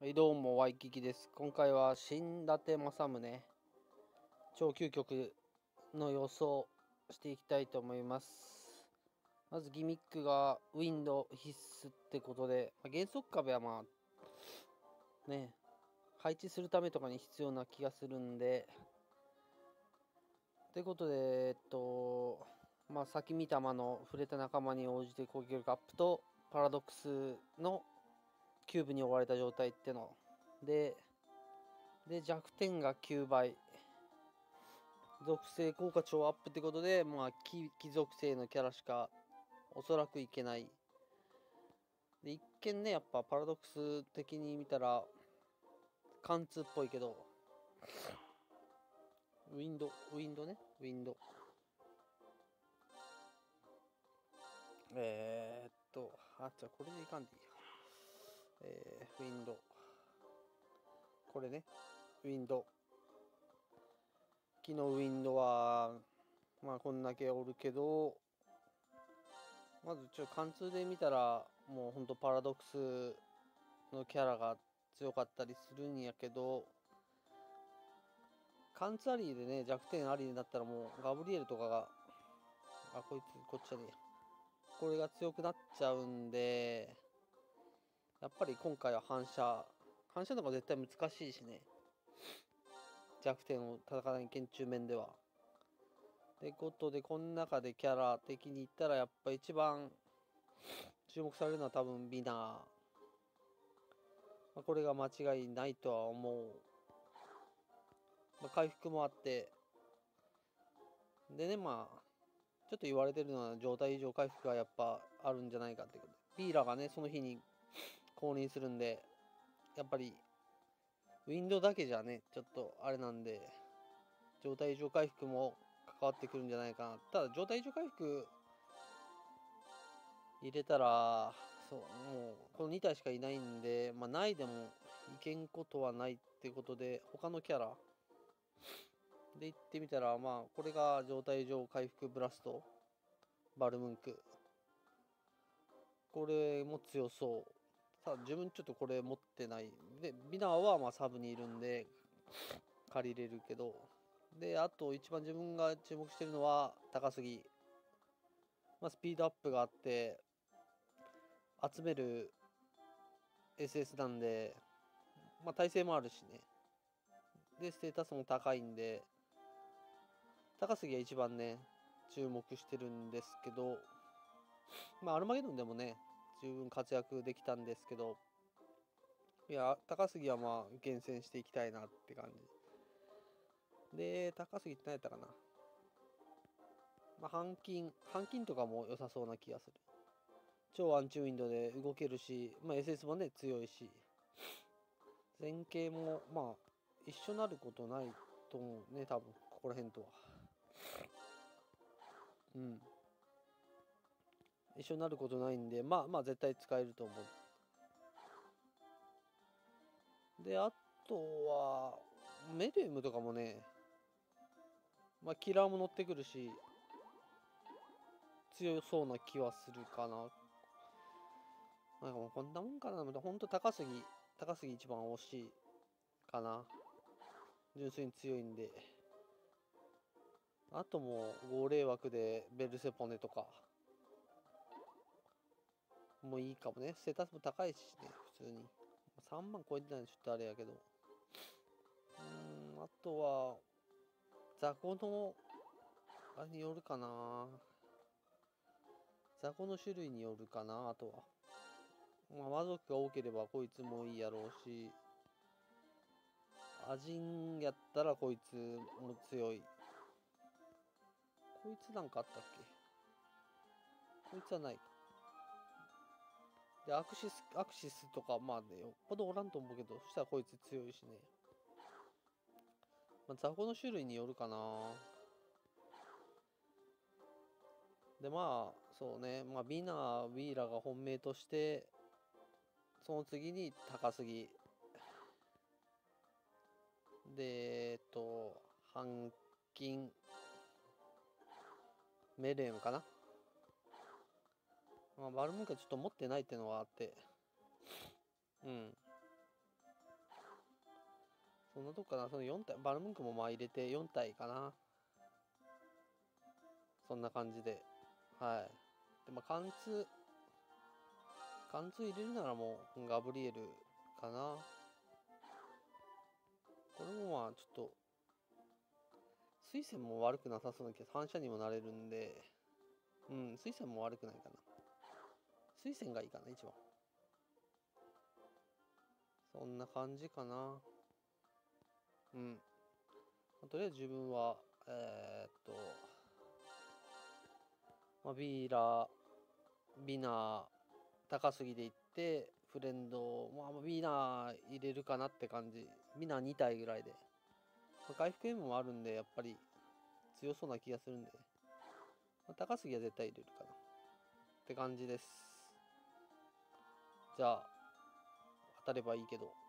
はい、どうも、ワイキキです。今回は新伊達政宗超究極の予想していきたいと思います。まずギミックがウィンド必須ってことで、原則壁は配置するためとかに必要な気がするんで、ということで、先見た魔の触れた仲間に応じて攻撃力アップとパラドックスのキューブに追われた状態ってので、弱点が9倍。属性効果超アップってことで、木属性のキャラしかおそらくいけない。で、一見ね、やっぱパラドックス的に見たら、貫通っぽいけど、ウィンド。じゃあこれでいかんでいいや。ウィンド。これね、ウィンド。木のウィンドは、こんだけおるけど、まず貫通で見たら、もうほんとパラドックスのキャラが強かったりするんやけど、貫通ありでね、弱点ありになったらもうガブリエルとかが、こっちじゃねえや。これが強くなっちゃうんで、やっぱり今回は反射の方が絶対難しいしね。弱点を叩かないけん中面では。ってことで、この中でキャラ的に言ったら、やっぱ一番注目されるのは多分ビナー。これが間違いないとは思う。回復もあって、でね、ちょっと言われてるのは状態異常回復がやっぱあるんじゃないかってことで、ビーラがね、その日に降臨するんで、やっぱりウィンドウだけじゃね、ちょっとあれなんで、状態異常回復も関わってくるんじゃないかな。ただ、状態異常回復入れたら、もうこの2体しかいないんで、ないでもいけんことはないってことで、他のキャラで言ってみたら、これが状態異常回復ブラスト、バルムンク。これも強そう。ただ自分ちょっとこれ持ってない。で、ビナーはサブにいるんで借りれるけど。で、あと一番自分が注目してるのは高杉。スピードアップがあって、集める SS なんで、耐性もあるしね。で、ステータスも高いんで、高杉は一番ね、注目してるんですけど、アルマゲドンでもね、十分活躍できたんですけど、いや、高杉は厳選していきたいなって感じ。で、高杉って何やったかな。半金とかも良さそうな気がする。超アンチウィンドで動けるし、SS もね、強いし、前傾も一緒なることないと思うね、多分、ここら辺とは。うん。一緒になることないんで、絶対使えると思う。で、あとは、メディウムとかもね、キラーも乗ってくるし、強そうな気はするかな。もうこんなもんかな。ほんと高杉一番惜しいかな。純粋に強いんで。あともう号令枠でベルセポネとかもういいかもね。ステータスも高いしね、普通に。3万超えてないのちょっとあれやけど。あとは、雑魚の、あれによるかな。雑魚の種類によるかな、あとは。魔族が多ければこいつもいいやろうし、アジンやったらこいつも強い。こいつなんかあったっけ。こいつはないか。で、アクシスとか、よっぽどおらんと思うけど、そしたらこいつ強いしね。雑魚の種類によるかな。で、そうね。ビナー、ウィーラが本命として、その次に高杉。で、半金、メレンかな。バルムンクはちょっと持ってないっていうのはあって。うん。 そんなとこかな。その4体、バルムンクもまあ入れて4体かな。そんな感じで。はい。で、まあ貫通入れるならもうガブリエルかな。これもまあちょっと、水戦も悪くなさそうな気が、反射にもなれるんで、うん、水戦も悪くないかな。水戦がいいかな、一番。そんな感じかな。うん。とりあえず自分は、まあ、ビナー、高杉でいって、フレンド、まあ、ビナー入れるかなって感じ。ビナー2体ぐらいで。まあ回復 M もあるんで、やっぱり強そうな気がするんで、まあ、高杉は絶対入れるかな。って感じです。じゃあ、当たればいいけど。